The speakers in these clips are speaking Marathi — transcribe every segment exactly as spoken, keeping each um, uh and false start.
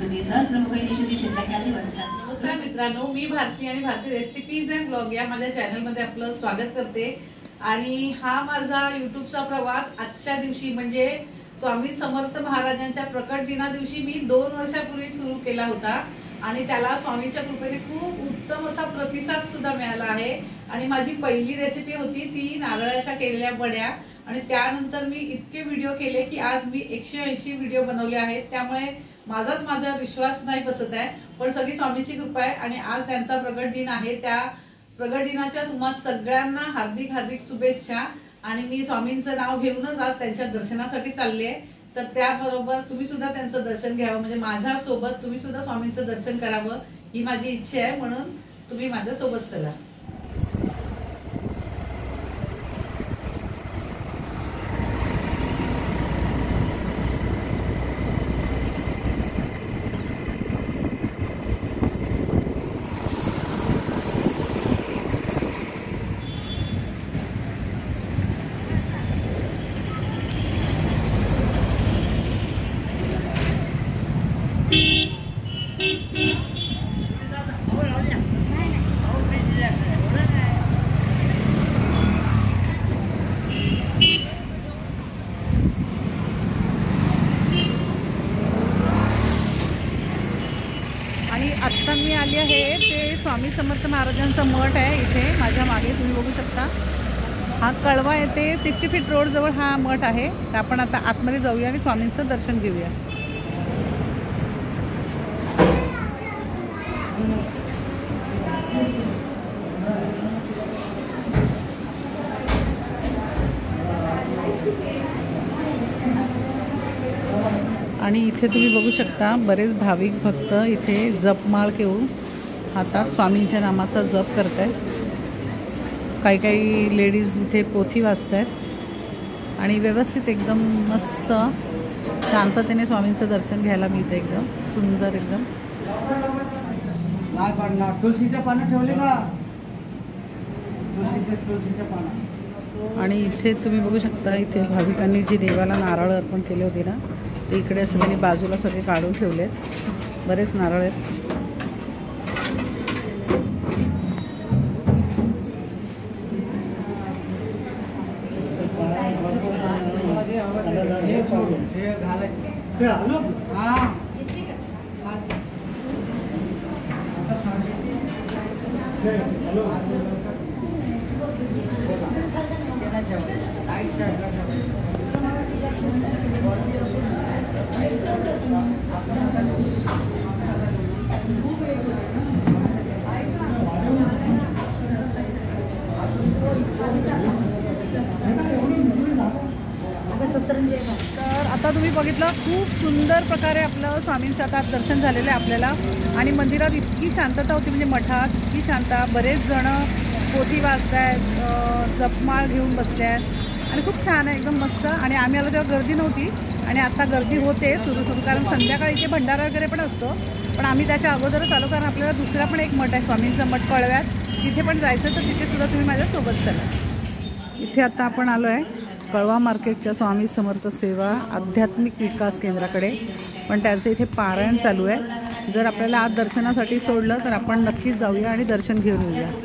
नमस्कार मित्रांनो, मी भारती आणि भारती रेसिपीज अँड ब्लॉग या माझ्या चॅनलमध्ये आपलं स्वागत करते। आणि हा माझा यूट्यूबचा प्रवास आजच्या दिवशी म्हणजे स्वामी समर्थ महाराजांच्या प्रकट दिना दिवशी मी दोन वर्षापूर्वी सुरू केला होता आणि त्याला स्वामीच्या कृपेने खूप उत्तम असा प्रतिसाद सुद्धा मिळाला आहे। आणि माझी पहिली रेसिपी होती ती नारळाच्या केलेल्या वड्या आणि त्यानंतर मी इतके व्हिडिओ केले की आज मी एकशे ऐंशी व्हिडिओ बनवले आहेत। त्यामुळे माझाच माझा विश्वास नाही बसत आहे, पण सगळी स्वामीची कृपा आहे। आणि आज त्यांचा प्रगट दिन आहे, त्या प्रगट दिनाच्या तुम्हा सगळ्यांना हार्दिक हार्दिक शुभेच्छा। आणि मी स्वामींचं नाव घेऊनच आज त्यांच्या दर्शनासाठी चालले आहे, तर त्याबरोबर तुम्ही सुद्धा त्यांचं दर्शन घ्यावं, म्हणजे माझ्या सोबत तुम्ही सुद्धा स्वामींचं दर्शन करावं ही माझी इच्छा आहे, म्हणून तुम्ही माझ्या सोबत चला। आत्ता मी आली आहे ते स्वामी समर्थ महाराजांचा मठ आहे इथे माझ्या मागे तुम्ही बघू शकता। हा कळवा येथे सिक्स्टी फीट रोड जवळ हा मठ आहे, तर आपण आता आतमध्ये जाऊया आणि स्वामींचं दर्शन घेऊया। आणि इथे तुम्ही बघू शकता बरेच भाविक भक्त इथे जपमाळ घेऊन हातात स्वामींच्या नामाचा जप करत आहेत। काही काही लेडीज इथे पोथी वाचत आहेत आणि व्यवस्थित एकदम मस्त शांततेने स्वामींचं दर्शन घ्यायला मिळतं, एकदम सुंदर एकदम। तुळशीचे पानं ठेवले का? तुळशीचे पानं। आणि इथे तुम्ही बघू शकता इथे भाविकांनी जी देवाला नारळ अर्पण केले होते ना, ते इकडे असं त्यांनी बाजूला सगळे काढून ठेवले, बरेच नारळ आहेत। तर आता तुम्ही बघितलं खूप सुंदर प्रकारे आपलं स्वामींचं आता दर्शन झालेलं आहे आपल्याला। आणि मंदिरात इतकी शांतता होती, म्हणजे मठात इतकी शांतता, बरेच जण पोथी वाचत आहेत, जपमाळ घेऊन बसले आहेत आणि खूप छान आहे एकदम मस्त। आणि आम्ही आलो तेव्हा गर्दी नव्हती आणि आता गर्दी होते सुरू सुरू, कारण संध्याकाळी इथे भंडारा वगैरे पण असतो, पण आम्ही त्याच्या अगोदरच आलो कारण आपल्याला दुसरा पण एक मठ आहे स्वामींचा मठ कळव्यात, तिथे पण जायचं, तर तिथे सुद्धा तुम्ही माझ्यासोबत चला। इथे आता आपण आलो आहे कळवा मार्केटच्या स्वामी समर्थ सेवा आध्यात्मिक विकास केंद्राकडे, पण त्यांचं इथे पारायण चालू आहे। जर आपल्याला आज दर्शनासाठी सोडलं तर आपण नक्कीच जाऊया आणि दर्शन घेऊन येऊया।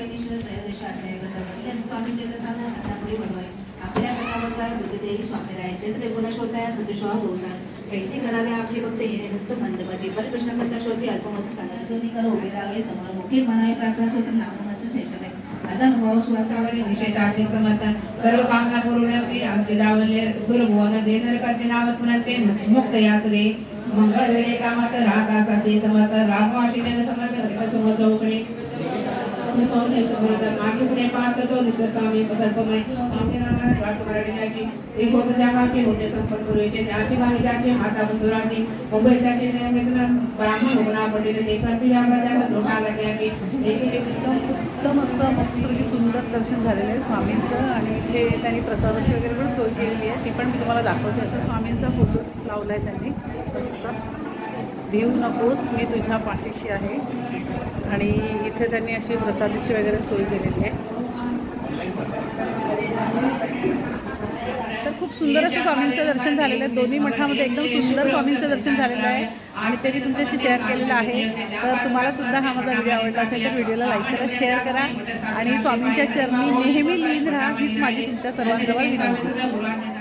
कैसे करावे आपले भक्त येणे भक्त मंदमती परिप्रश्न करता शोधी अल्पमती सांगतो करो उभे राहावे समोर मुखी म्हणावे प्रार्थना सोबत नाममाचं श्रेष्ठ आहे। माझा अनुभव सुवासावरी निषेधार्थी समर्थन सर्व कामना पूर्णते अंत्यदावले गुरुभुवन देनर करते नाव पुनते मुक्त यात दे मंगळ वेळे कामात रागाचा से समर्थ रामवाशीने समर्थ समर्थ उकडे स्वामी मागे पुणे पाहत तो नित्य स्वामी सर्पमय स्वामी नाना स्वार्थ मराठी एक होत जागाचे होते संपन्न पूर्वीचे त्याची बाणी जाते माता बंधुराची मुंबई जाते मित्र ब्राह्मण होना पटेल ते करते व्यापार जागा लोटा लागल्या की उत्तम असं मस्त सुंदर दर्शन झालेलं आहे स्वामींचं। आणि इथे त्यांनी प्रसादाची वगैरे पण सोय केलेली आहे, ती पण मी तुम्हाला दाखवते। असं स्वामींचा फोटो लावला आहे त्यांनी मस्त, भिऊ नकोस मी तुझ्या पाठीशी आहे। आणि इथे त्यांनी अशी प्रसादाची वगैरे सोय केलेली आहे, तर खूप सुंदर असं स्वामींचं दर्शन झालेलं आहे. दोन्ही मठामध्ये एकदम सुंदर स्वामींचं दर्शन झालेलं आहे आणि ते मी तुमच्याशी शेअर केलेलं आहे. तर तुम्हाला सुद्धा हा माझा व्हिडिओ आवडला असेल तर व्हिडिओला लाईक करा, शेअर करा आणि स्वामींच्या चरणी नेहमी लीन राहा हीच माझी तुमच्या सर्वांजवळ विनंती.